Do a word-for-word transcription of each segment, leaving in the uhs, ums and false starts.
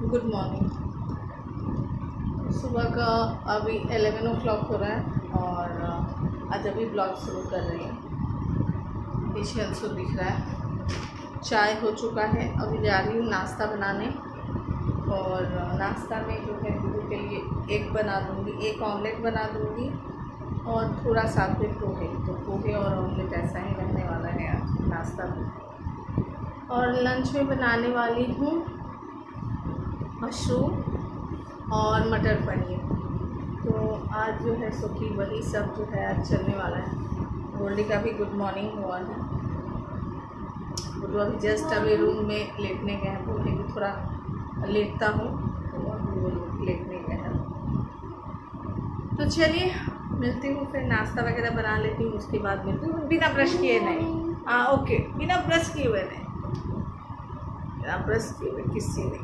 Good morning. सुबह का अभी एलेवन ओ क्लॉक हो रहा है और आज अभी ब्लॉग शुरू कर रही हूँ। पीछे अंशु दिख रहा है। चाय हो चुका है, अभी जा रही हूँ नाश्ता बनाने और नाश्ता में जो है गुरु के लिए एग बना दूँगी, एक ऑमलेट बना दूँगी और थोड़ा साथ में पोहे। तो पोहे और ऑमलेट ऐसा ही रहने वाला है आज नाश्ता में। और लंच में बनाने वाली हूँ मशरूम और मटर पनीर। तो आज जो है सो कि वही सब जो है आज चलने वाला है। गोल्डी का भी गुड मॉर्निंग हुआ है। गुड्डू अभी जस्ट अभी रूम में लेटने गए हैं, बोलते कि थोड़ा लेटता हूँ, तो अभी वो लेटने गए हैं। तो चलिए मिलती हूँ, फिर नाश्ता वगैरह बना लेती हूँ, उसके बाद मिलती हूँ। बिना ब्रश किए नहीं, हाँ ओके, बिना ब्रश किए हुए नहीं, बिना ब्रश किए हुए किसी नहीं।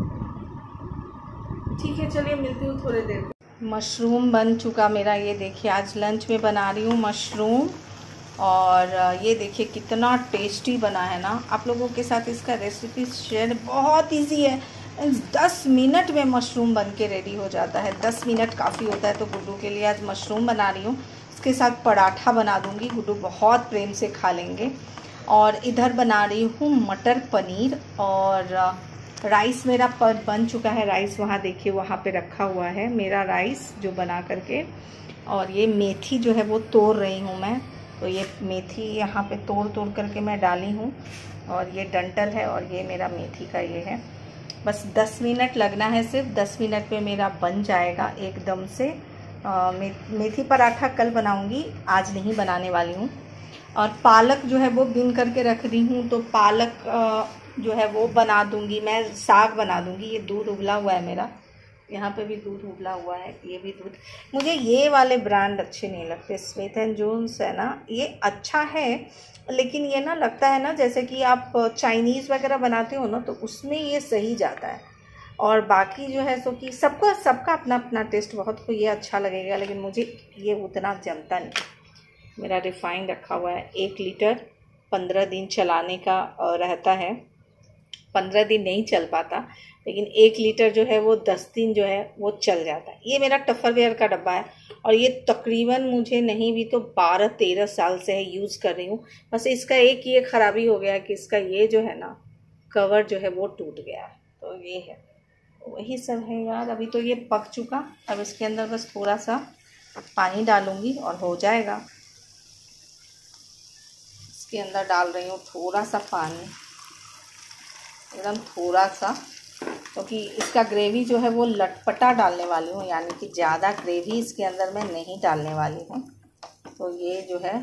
ठीक है चलिए मिलती हूँ थोड़ी देर। मशरूम बन चुका मेरा, ये देखिए आज लंच में बना रही हूँ मशरूम और ये देखिए कितना टेस्टी बना है ना। आप लोगों के साथ इसका रेसिपी शेयर, बहुत इजी है। दस मिनट में मशरूम बन के रेडी हो जाता है, दस मिनट काफ़ी होता है। तो गुड्डू के लिए आज मशरूम बना रही हूँ, इसके साथ पराठा बना दूँगी, गुड्डू बहुत प्रेम से खा लेंगे। और इधर बना रही हूँ मटर पनीर और राइस मेरा पर बन चुका है। राइस वहाँ देखिए वहाँ पे रखा हुआ है मेरा राइस जो बना करके। और ये मेथी जो है वो तोड़ रही हूँ मैं, तो ये मेथी यहाँ पे तोड़ तोड़ करके मैं डाली हूँ। और ये डंटल है और ये मेरा मेथी का ये है। बस दस मिनट लगना है, सिर्फ दस मिनट में मेरा बन जाएगा एकदम से। आ, मे, मेथी पराठा कल बनाऊँगी, आज नहीं बनाने वाली हूँ। और पालक जो है वो बीन करके रख रही हूँ, तो पालक आ, जो है वो बना दूंगी मैं, साग बना दूंगी। ये दूध उबला हुआ है मेरा, यहाँ पे भी दूध उबला हुआ है, ये भी दूध। मुझे ये वाले ब्रांड अच्छे नहीं लगते, स्मिथ एंड जोन्स है ना, ये अच्छा है लेकिन ये ना लगता है ना जैसे कि आप चाइनीज़ वगैरह बनाते हो ना, तो उसमें ये सही जाता है। और बाकी जो है सो कि सबका सबका अपना अपना टेस्ट, बहुत को ये अच्छा लगेगा लेकिन मुझे ये उतना जमता नहीं। मेरा रिफाइंड रखा हुआ है, एक लीटर पंद्रह दिन चलाने का रहता है। पंद्रह दिन नहीं चल पाता लेकिन एक लीटर जो है वो दस दिन जो है वो चल जाता है। ये मेरा टफरवेयर का डब्बा है और ये तकरीबन मुझे नहीं भी तो बारह तेरह साल से है यूज़ कर रही हूँ। बस इसका एक ये ख़राबी हो गया है कि इसका ये जो है ना कवर जो है वो टूट गया है, तो ये है, वही सब है यार। अभी तो ये पक चुका, अब इसके अंदर बस थोड़ा सा पानी डालूँगी और हो जाएगा। इसके अंदर डाल रही हूँ थोड़ा सा पानी, एकदम थोड़ा सा, क्योंकि तो इसका ग्रेवी जो है वो लटपटा डालने वाली हूँ, यानी कि ज़्यादा ग्रेवी इसके अंदर मैं नहीं डालने वाली हूँ। तो ये जो है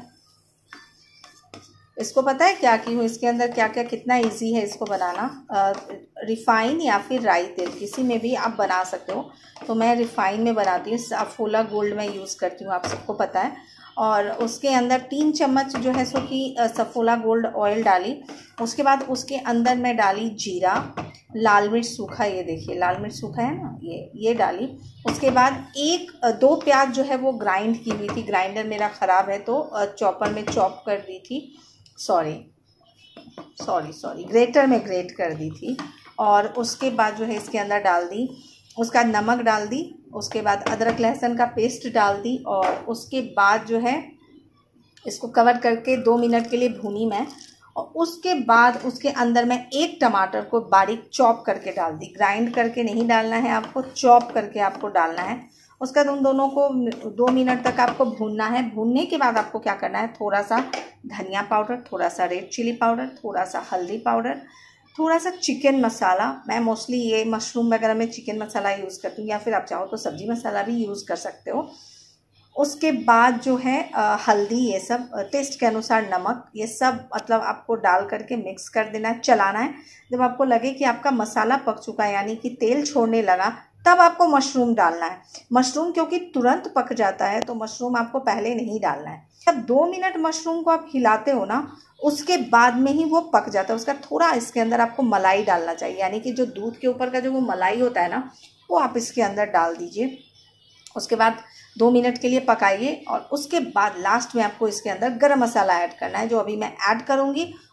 इसको पता है क्या की हूँ, इसके अंदर क्या क्या, कितना इजी है इसको बनाना। रिफ़ाइन या फिर राई तेल किसी में भी आप बना सकते हो, तो मैं रिफ़ाइन में बनाती हूँ। सफोला गोल्ड में यूज़ करती हूँ, आप सबको पता है। और उसके अंदर तीन चम्मच जो है सो कि सफोला गोल्ड ऑयल डाली। उसके बाद उसके अंदर मैं डाली जीरा, लाल मिर्च सूखा, ये देखिए लाल मिर्च सूखा है ना, ये ये डाली। उसके बाद एक दो प्याज जो है वो ग्राइंड की हुई थी, ग्राइंडर मेरा ख़राब है तो चॉपर में चॉप कर दी थी, सॉरी सॉरी सॉरी ग्रेटर में ग्रेट कर दी थी। और उसके बाद जो है इसके अंदर डाल दी, उसका नमक डाल दी, उसके बाद अदरक लहसुन का पेस्ट डाल दी। और उसके बाद जो है इसको कवर करके दो मिनट के लिए भूनी मैं। और उसके बाद उसके अंदर मैं एक टमाटर को बारीक चॉप करके डाल दी, ग्राइंड करके नहीं डालना है आपको, चॉप करके आपको डालना है। उसका उन दोनों को दो मिनट तक आपको भूनना है। भूनने के बाद आपको क्या करना है, थोड़ा सा धनिया पाउडर, थोड़ा सा रेड चिली पाउडर, थोड़ा सा हल्दी पाउडर, थोड़ा सा चिकन मसाला। मैं मोस्टली ये मशरूम वगैरह में चिकन मसाला यूज़ करती हूँ, या फिर आप चाहो तो सब्ज़ी मसाला भी यूज़ कर सकते हो। उसके बाद जो है आ, हल्दी, ये सब टेस्ट के अनुसार नमक, ये सब मतलब आपको डाल करके मिक्स कर देना है, चलाना है। जब आपको लगे कि आपका मसाला पक चुका है, यानी कि तेल छोड़ने लगा, तब आपको मशरूम डालना है। मशरूम क्योंकि तुरंत पक जाता है, तो मशरूम आपको पहले नहीं डालना है। जब दो मिनट मशरूम को आप हिलाते हो ना, उसके बाद में ही वो पक जाता है। उसका थोड़ा इसके अंदर आपको मलाई डालना चाहिए, यानी कि जो दूध के ऊपर का जो वो मलाई होता है ना, वो आप इसके अंदर डाल दीजिए। उसके बाद दो मिनट के लिए पकाइए और उसके बाद लास्ट में आपको इसके अंदर गरम मसाला ऐड करना है, जो अभी मैं ऐड करूँगी।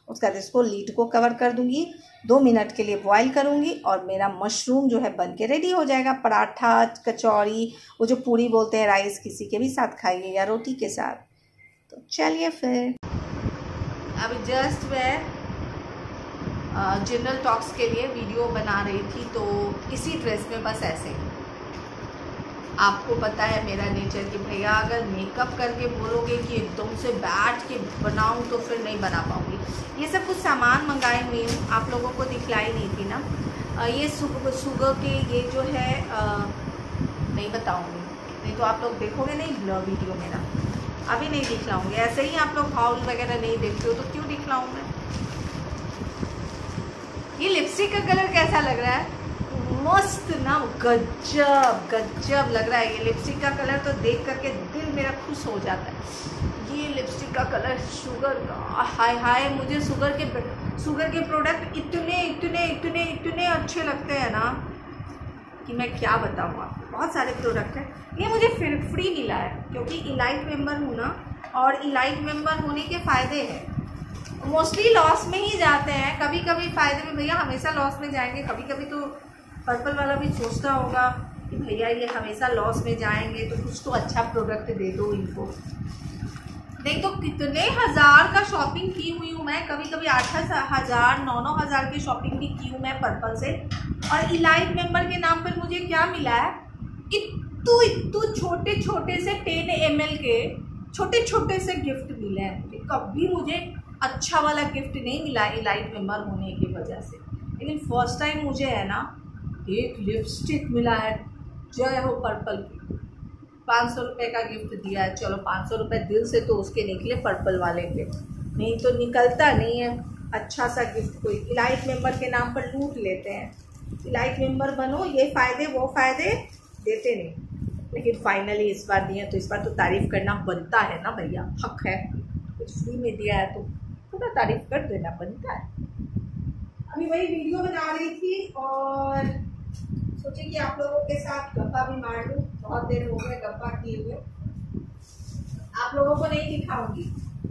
उसके बाद इसको लीड को कवर कर दूंगी, दो मिनट के लिए बॉईल करूंगी और मेरा मशरूम जो है बन के रेडी हो जाएगा। पराठा, कचौड़ी, वो जो पूरी बोलते हैं राइस, किसी के भी साथ खाइए या रोटी के साथ। तो चलिए फिर अभी जस्ट मैं जनरल टॉक्स के लिए वीडियो बना रही थी, तो इसी ड्रेस में बस ऐसे ही। आपको पता है मेरा नेचर कि भैया अगर मेकअप करके बोलोगे कि एकदम से बैठ के बनाऊं तो फिर नहीं बना पाऊंगी। ये सब कुछ सामान मंगाई हुई हूँ, आप लोगों को दिखलाई नहीं थी ना। आ, ये सुगर के ये जो है आ, नहीं बताऊंगी, नहीं तो आप लोग देखोगे नहीं वीडियो मेरा, अभी नहीं दिखलाऊंगी। ऐसे ही आप लोग हाउल वगैरह नहीं देखते हो तो क्यों दिखलाऊँ मैं। ये लिपस्टिक का कलर कैसा लग रहा है? मस्त ना, गजब गजब लग रहा है। ये लिपस्टिक का कलर तो देख करके दिल मेरा खुश हो जाता है। ये लिपस्टिक का कलर शुगर का, हाय हाय, मुझे शुगर के शुगर के प्रोडक्ट इतने इतने इतने इतने अच्छे लगते हैं ना कि मैं क्या बताऊँ आपको। बहुत सारे प्रोडक्ट हैं। ये मुझे फिर फ्री मिला है क्योंकि इलाइट मेंबर हूँ ना, और इलाइट मेंबर होने के फ़ायदे हैं। मोस्टली लॉस में ही जाते हैं, कभी कभी फ़ायदे में। भैया हमेशा लॉस में जाएंगे? कभी कभी तो पर्पल वाला भी सोचता होगा कि भैया ये हमेशा लॉस में जाएंगे तो कुछ तो अच्छा प्रोडक्ट दे दो इनको। देख तो कितने हज़ार का शॉपिंग की हुई हूँ मैं, कभी कभी आठ हज़ार नौ नौ हज़ार की शॉपिंग भी की हूँ मैं पर्पल से। और इलाइट मेंबर के नाम पर मुझे क्या मिला है? इतू इतू छोटे छोटे से टेन एम एल के छोटे छोटे से गिफ्ट मिले हैं मुझे। कभी मुझे अच्छा वाला गिफ्ट नहीं मिला इलाइट मेंबर होने की वजह से, लेकिन फर्स्ट टाइम मुझे है ना एक लिपस्टिक मिला है। जय हो पर्पल की। पाँच सौ रुपये का गिफ्ट दिया है। चलो पाँच सौ रुपये दिल से तो उसके निकले, पर्पल वाले के, नहीं तो निकलता नहीं है अच्छा सा गिफ्ट। कोई इलाइट मेंबर के नाम पर लूट लेते हैं। इलाइट मेंबर बनो, ये फ़ायदे वो फ़ायदे देते नहीं, लेकिन फाइनली इस बार दिए तो इस बार तो तारीफ़ करना बनता है ना भैया, हक है। कुछ फ्री में दिया है तो थोड़ा तारीफ़ कर देना बनता है। अभी वही वीडियो बना रही थी और सोचे कि आप लोगों के साथ गप्पा भी मार लूँ। बहुत देर हो गए गप्पा किए हुए, आप लोगों को नहीं दिखाऊंगी।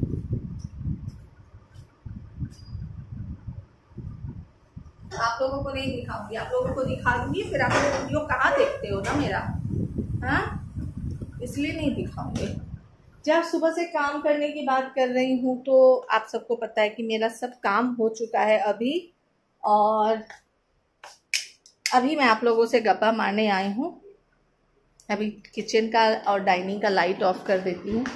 आप लोगों को नहीं दिखाऊंगी, आप लोगों को दिखा दूंगी फिर आप लोग वीडियो कहाँ देखते हो ना मेरा, हाँ, इसलिए नहीं दिखाऊंगी। जब सुबह से काम करने की बात कर रही हूँ तो आप सबको पता है कि मेरा सब काम हो चुका है अभी, और अभी मैं आप लोगों से गप्पा मारने आई हूँ। अभी किचन का और डाइनिंग का लाइट ऑफ कर देती हूँ।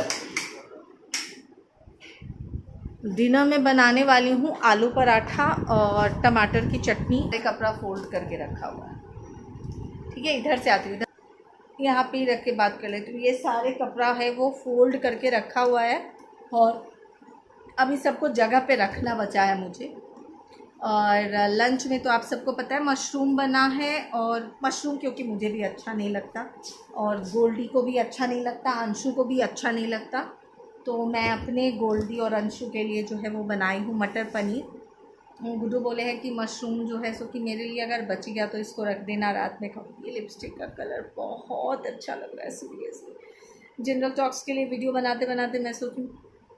डिनर में बनाने वाली हूँ आलू पराठा और टमाटर की चटनी। कपड़ा फोल्ड करके रखा हुआ है, ठीक है। इधर से आती हूँ, इधर यहाँ पे ही रख के बात कर लेती हूँ। ये सारे कपड़ा है वो फोल्ड करके रखा हुआ है, और अभी सबको जगह पे रखना बचा है मुझे। और लंच में तो आप सबको पता है मशरूम बना है, और मशरूम क्योंकि मुझे भी अच्छा नहीं लगता और गोल्डी को भी अच्छा नहीं लगता, अंशु को भी अच्छा नहीं लगता, तो मैं अपने गोल्डी और अंशु के लिए जो है वो बनाई हूँ मटर पनीर। गुड्डू बोले हैं कि मशरूम जो है सो कि मेरे लिए अगर बच गया तो इसको रख देना, रात में खाऊंगी। ये लिपस्टिक का कलर बहुत अच्छा लग रहा है सीरियसली। जनरल टॉक्स के लिए वीडियो बनाते बनाते मैं सोचूं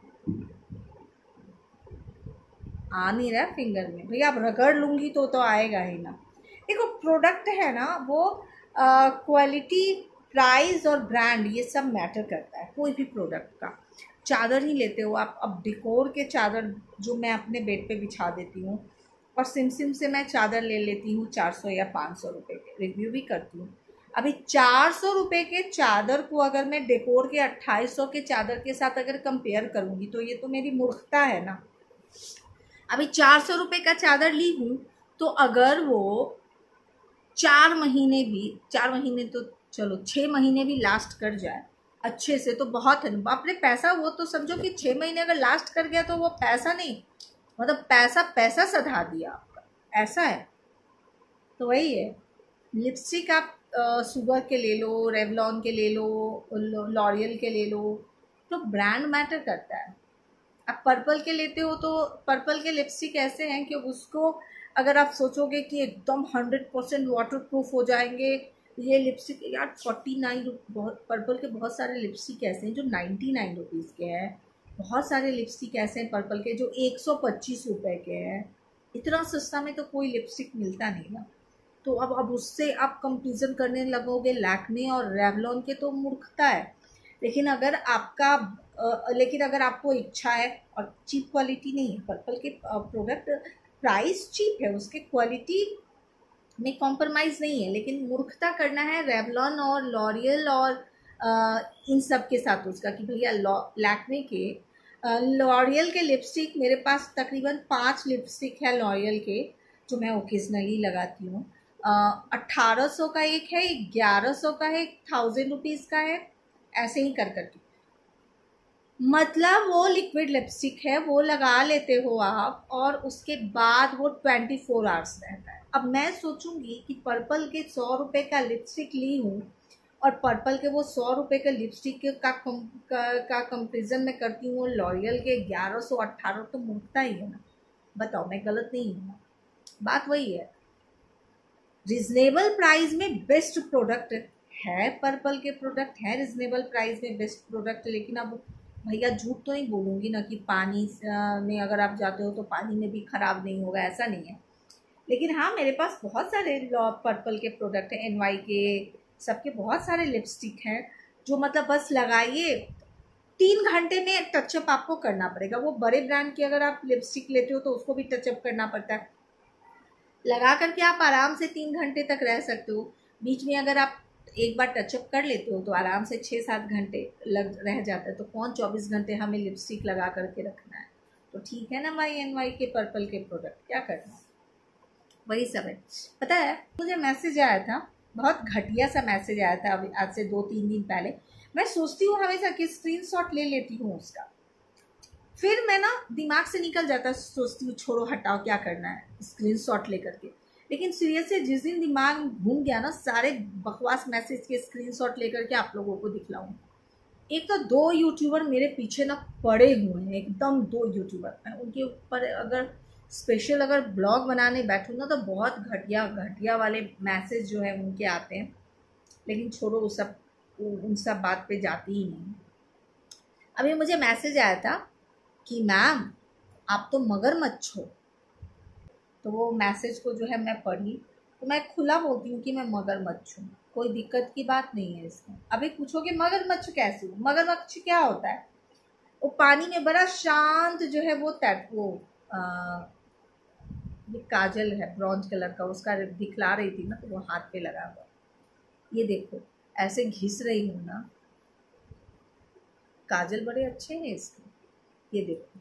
आ नहीं रहा फिंगर में, भैया अब रगड़ लूँगी तो तो आएगा ही ना। देखो प्रोडक्ट है ना वो क्वालिटी, प्राइस और ब्रांड ये सब मैटर करता है कोई भी प्रोडक्ट का। चादर ही लेते हो आप, अब डेकोर के चादर जो मैं अपने बेड पे बिछा देती हूँ, और सिम सिम से मैं चादर ले लेती हूँ चार सौ या पाँच सौ रुपये के, रिव्यू भी करती हूँ। अभी चार सौ रुपये के चादर को अगर मैं डेकोर के अट्ठाईस सौ के चादर के साथ अगर कंपेयर करूँगी तो ये तो मेरी मूर्खता है ना। अभी चार सौ रुपये का चादर ली हूँ तो अगर वो चार महीने भी चार महीने तो चलो छः महीने भी लास्ट कर जाए अच्छे से तो बहुत है। अपने पैसा वो तो समझो कि छः महीने अगर लास्ट कर गया तो वो पैसा नहीं, मतलब पैसा पैसा सधा दिया आपका, ऐसा है। तो वही है, लिपस्टिक आप सुगर के ले लो, रेवलॉन के ले लो, लॉरियल के ले लो, तो ब्रांड मैटर करता है। आप पर्पल के लेते हो तो पर्पल के लिपस्टिक ऐसे हैं कि उसको अगर आप सोचोगे कि एकदम हंड्रेड परसेंट वाटर प्रूफ हो जाएंगे ये लिपस्टिक, यार फोर्टी नाइन बहुत पर्पल के बहुत सारे लिपस्टिक ऐसे हैं जो नाइन्टी नाइन रुपीज़ के हैं, बहुत सारे लिपस्टिक ऐसे हैं पर्पल के जो एक सौ पच्चीस रुपए के हैं। इतना सस्ता में तो कोई लिपस्टिक मिलता नहीं ना। तो अब अब उससे आप कंपेरिजन करने लगोगे लैक्मे और रेवलॉन के, तो मूर्खता है। लेकिन अगर आपका आ, लेकिन अगर आपको इच्छा है, और चीप क्वालिटी नहीं है पर्पल के प्रोडक्ट, प्राइस चीप है, उसके क्वालिटी में कॉम्प्रोमाइज़ नहीं है, लेकिन मूर्खता करना है रेवलॉन और लॉरियल और आ, इन सब के साथ उसका कि भैया लैक्मे के लॉरियल के लिपस्टिक मेरे पास तकरीबन पांच लिपस्टिक है लॉरियल के जो मैं ओकेजनली लगाती हूँ। अट्ठारह सौ का एक है, ग्यारह सौ का है, थाउजेंड रुपीज़ का है, ऐसे ही कर करके। मतलब वो लिक्विड लिपस्टिक है, वो लगा लेते हो आप और उसके बाद वो ट्वेंटी फोर आवर्स रहता है। अब मैं सोचूंगी कि पर्पल के सौ रुपये का लिपस्टिक ली हूँ और पर्पल के वो सौ रुपये के लिपस्टिक का कम का, का कंपेरिजन में करती हूँ लॉरियल के ग्यारह सौ अट्ठारह, तो मूर्खता ही है ना। बताओ मैं गलत नहीं हूँ ना। बात वही है, रिजनेबल प्राइस में बेस्ट प्रोडक्ट है, पर्पल के प्रोडक्ट है रिजनेबल प्राइस में बेस्ट प्रोडक्ट। लेकिन अब भैया झूठ तो नहीं बोलूँगी ना कि पानी में अगर आप जाते हो तो पानी में भी ख़राब नहीं होगा, ऐसा नहीं है। लेकिन हाँ, मेरे पास बहुत सारे पर्पल के प्रोडक्ट हैं, एन वाई के सबके बहुत सारे लिपस्टिक हैं जो मतलब बस लगाइए, तीन घंटे में टचअप आपको करना पड़ेगा। वो बड़े ब्रांड की अगर आप लिपस्टिक लेते हो तो उसको भी टचअप करना पड़ता है, लगा करके आप आराम से तीन घंटे तक रह सकते हो। बीच में अगर आप एक बार टचअप कर लेते हो तो आराम से छः सात घंटे लग रह जाता है। तो कौन चौबीस घंटे हमें लिपस्टिक लगा करके रखना है। तो ठीक है ना भाई, एन वाई के पर्पल के प्रोडक्ट क्या करना, वही सब है। पता है मुझे मैसेज आया था, बहुत घटिया सा मैसेज आया था अभी आज से दो तीन दिन पहले। मैं सोचती हूँ हमेशा कि स्क्रीनशॉट ले लेती हूँ उसका, फिर मैं ना दिमाग से निकल जाता, सोचती हूँ छोड़ो हटाओ क्या करना है स्क्रीनशॉट लेकर के। लेकिन सीरियसली जिस दिन दिमाग घूम गया ना, सारे बकवास मैसेज के स्क्रीनशॉट लेकर के आप लोगों को दिखलाऊँ। एक तो दो यूट्यूबर मेरे पीछे ना पड़े हुए हैं, एकदम दो यूट्यूबर। मैं उनके ऊपर अगर स्पेशल अगर ब्लॉग बनाने बैठूँ ना तो बहुत घटिया घटिया वाले मैसेज जो है उनके आते हैं। लेकिन छोड़ो वो सब, उन सब बात पे जाती ही नहीं। अभी मुझे मैसेज आया था कि मैम आप तो मगरमच्छ हो। तो वो मैसेज को जो है मैं पढ़ी तो मैं खुला बोलती हूँ कि मैं मगरमच्छ हूँ, कोई दिक्कत की बात नहीं है इसमें। अभी पूछोगे मगरमच्छ कैसे हो, मगरमच्छ क्या होता है, वो पानी में बड़ा शांत जो है वो तैर वो आ, ये काजल है ब्रॉन्ज कलर का, उसका दिखला रही थी ना तो वो हाथ पे लगा हुआ। ये देखो ऐसे घिस रही हूँ ना, काजल बड़े अच्छे हैं इसके। ये देखो,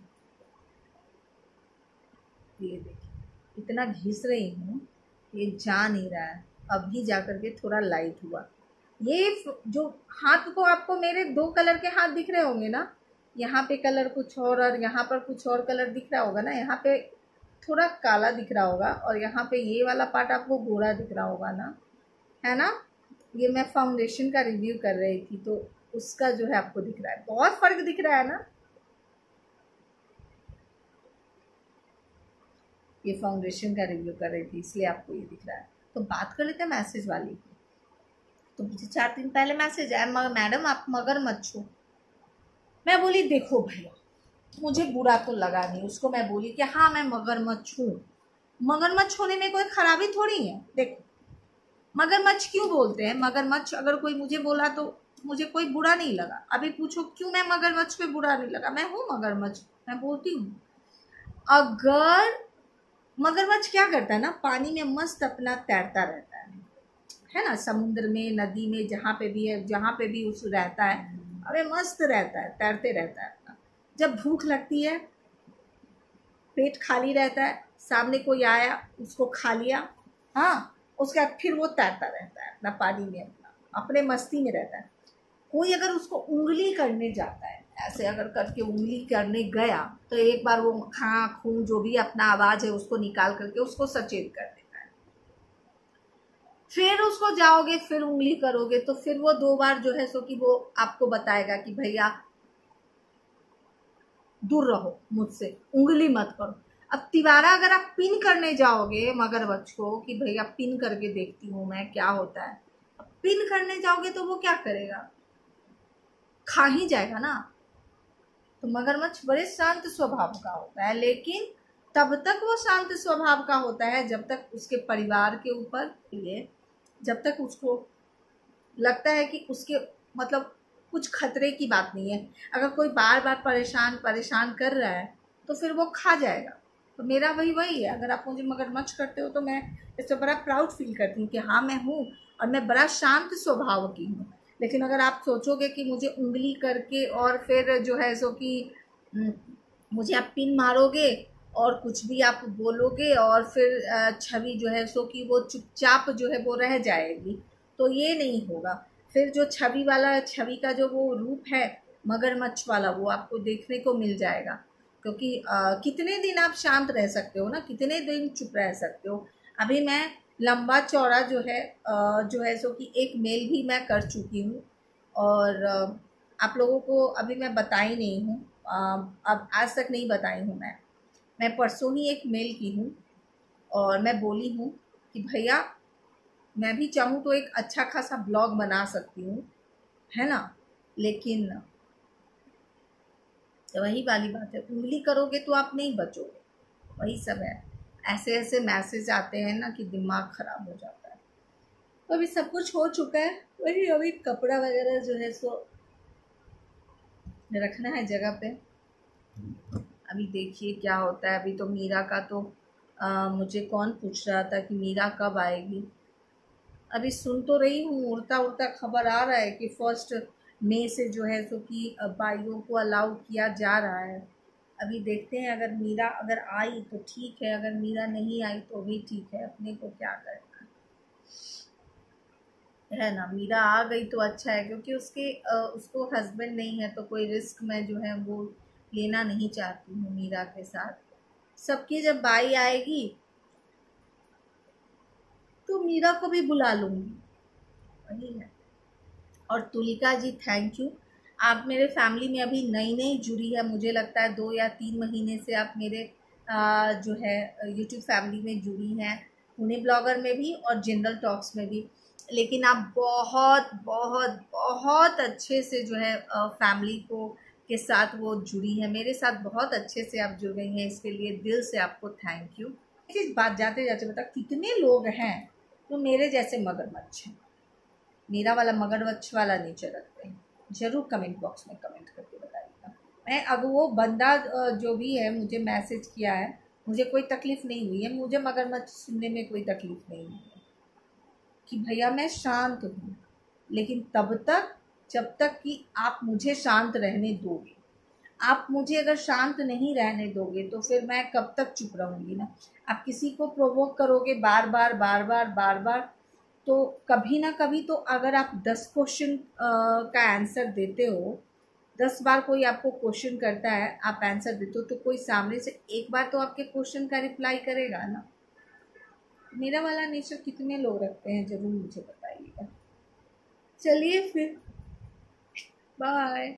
ये देखिए इतना घिस रही हूँ, ये जा नहीं रहा है। अभी जा करके थोड़ा लाइट हुआ। ये जो हाथ को आपको मेरे दो कलर के हाथ दिख रहे होंगे ना, यहाँ पे कलर कुछ और और यहाँ पर कुछ और कलर दिख रहा होगा ना, यहाँ पे थोड़ा काला दिख रहा होगा और यहाँ पे ये वाला पार्ट आपको गोरा दिख रहा होगा ना, है ना। ये मैं फाउंडेशन का रिव्यू कर रही थी तो उसका जो है आपको दिख रहा है, बहुत फर्क दिख रहा है ना। ये फाउंडेशन का रिव्यू कर रही थी इसलिए आपको ये दिख रहा है। तो बात कर लेते हैं मैसेज वाली की। तो मुझे चार दिन पहले मैसेज आया, मैडम आप मगरमच्छ हो। मैं बोली देखो भैया मुझे बुरा तो लगा नहीं, उसको मैं बोली कि हाँ मैं मगरमच्छ हूँ, मगरमच्छ होने में कोई खराबी थोड़ी है। देखो मगरमच्छ क्यों बोलते हैं, मगरमच्छ अगर कोई मुझे बोला तो मुझे कोई बुरा नहीं लगा। अभी पूछो क्यों मैं मगरमच्छ पे बुरा नहीं लगा, मैं हूँ मगरमच्छ, मैं बोलती हूँ। अगर मगरमच्छ क्या करता है ना, पानी में मस्त अपना तैरता रहता है है ना, समुद्र में नदी में जहाँ पे भी है, जहाँ पे भी उस रहता है, अरे मस्त रहता है, तैरते रहता है। जब भूख लगती है, पेट खाली रहता है, सामने कोई आया उसको खा लिया, हाँ उसके बाद फिर वो तैरता रहता है अपना पानी में, अपना अपने मस्ती में रहता है। कोई अगर उसको उंगली करने जाता है, ऐसे अगर करके उंगली करने गया तो एक बार वो खां खूं जो भी अपना आवाज़ है उसको निकाल करके उसको सचेत कर देता है। फिर उसको जाओगे फिर उंगली करोगे तो फिर वो दो बार जो है सो कि वो आपको बताएगा कि भैया दूर रहो मुझसे, उंगली मत करो। अब तिवारा अगर आप पिन करने जाओगे मगरमच्छ को कि भैया पिन करके देखती हूँ मैं क्या होता है, अब पिन करने जाओगे तो वो क्या करेगा, खा ही जाएगा ना। तो मगरमच्छ बड़े शांत स्वभाव का होता है, लेकिन तब तक वो शांत स्वभाव का होता है जब तक उसके परिवार के ऊपर ये जब तक उसको लगता है कि उसके मतलब कुछ खतरे की बात नहीं है। अगर कोई बार बार परेशान परेशान कर रहा है तो फिर वो खा जाएगा। तो मेरा वही वही है, अगर आप मुझे मगरमच्छ करते हो तो मैं इससे बड़ा प्राउड फील करती हूँ कि हाँ मैं हूँ और मैं बड़ा शांत स्वभाव की हूँ। लेकिन अगर आप सोचोगे कि मुझे उंगली करके और फिर जो है सो कि मुझे आप पिन मारोगे और कुछ भी आप बोलोगे और फिर छवि जो है सो कि वो चुपचाप जो है वो रह जाएगी, तो ये नहीं होगा। फिर जो छवि वाला छवि का जो वो रूप है मगरमच्छ वाला वो आपको देखने को मिल जाएगा। क्योंकि आ, कितने दिन आप शांत रह सकते हो ना, कितने दिन चुप रह सकते हो। अभी मैं लंबा चौड़ा जो है आ, जो है सो कि एक मेल भी मैं कर चुकी हूँ और आ, आप लोगों को अभी मैं बताई नहीं हूँ, अब आज तक नहीं बताई हूँ। मैं मैं परसों ही एक मेल की हूँ और मैं बोली हूँ कि भैया मैं भी चाहूँ तो एक अच्छा खासा ब्लॉग बना सकती हूँ, है ना, लेकिन तो वही वाली बात है, उंगली करोगे तो आप नहीं बचोगे। वही सब है, ऐसे ऐसे मैसेज आते हैं ना कि दिमाग ख़राब हो जाता है। तो अभी सब कुछ हो चुका है, वही अभी कपड़ा वगैरह जो है सो रखना है जगह पे। अभी देखिए क्या होता है। अभी तो मीरा का तो आ, मुझे कौन पूछ रहा था कि मीरा कब आएगी। अभी सुन तो रही हूँ, उड़ता उड़ता खबर आ रहा है कि फर्स्ट मई से जो है सो कि बाइयों को अलाउ किया जा रहा है। अभी देखते हैं, अगर मीरा अगर आई तो ठीक है, अगर मीरा नहीं आई तो भी ठीक है, अपने को क्या करना है ना। मीरा आ गई तो अच्छा है, क्योंकि उसके उसको हस्बैंड नहीं है तो कोई रिस्क मैं जो है वो लेना नहीं चाहती हूँ मीरा के साथ। सबकी जब बाई आएगी तो मीरा को भी बुला लूँगी, वही है। और तुलिका जी थैंक यू, आप मेरे फैमिली में अभी नई नई जुड़ी है, मुझे लगता है दो या तीन महीने से आप मेरे आ, जो है यूट्यूब फैमिली में जुड़ी हैं, पुणे ब्लॉगर में भी और जनरल टॉक्स में भी। लेकिन आप बहुत बहुत बहुत अच्छे से जो है फैमिली को के साथ वो जुड़ी है, मेरे साथ बहुत अच्छे से आप जुड़ गई हैं, इसके लिए दिल से आपको थैंक यू। इस बात जाते जाते बता, कितने लोग हैं तो मेरे जैसे मगरमच्छ हैं, मेरा वाला मगरमच्छ वाला नेचर रखते हैं? ज़रूर कमेंट बॉक्स में कमेंट करके बताइएगा। मैं अब वो बंदा जो भी है मुझे मैसेज किया है, मुझे कोई तकलीफ़ नहीं हुई है, मुझे मगरमच्छ सुनने में कोई तकलीफ़ नहीं हुई है कि भैया मैं शांत हूँ, लेकिन तब तक जब तक कि आप मुझे शांत रहने दोगे। आप मुझे अगर शांत नहीं रहने दोगे तो फिर मैं कब तक चुप रहूँगी ना। आप किसी को प्रोवोक करोगे बार बार बार बार बार बार, तो कभी ना कभी तो अगर आप दस क्वेश्चन का आंसर देते हो, दस बार कोई आपको क्वेश्चन करता है, आप आंसर देते हो, तो कोई सामने से एक बार तो आपके क्वेश्चन का रिप्लाई करेगा ना। मेरा वाला नेचर कितने लोग रखते हैं ज़रूर मुझे बताइएगा। चलिए फिर बाय।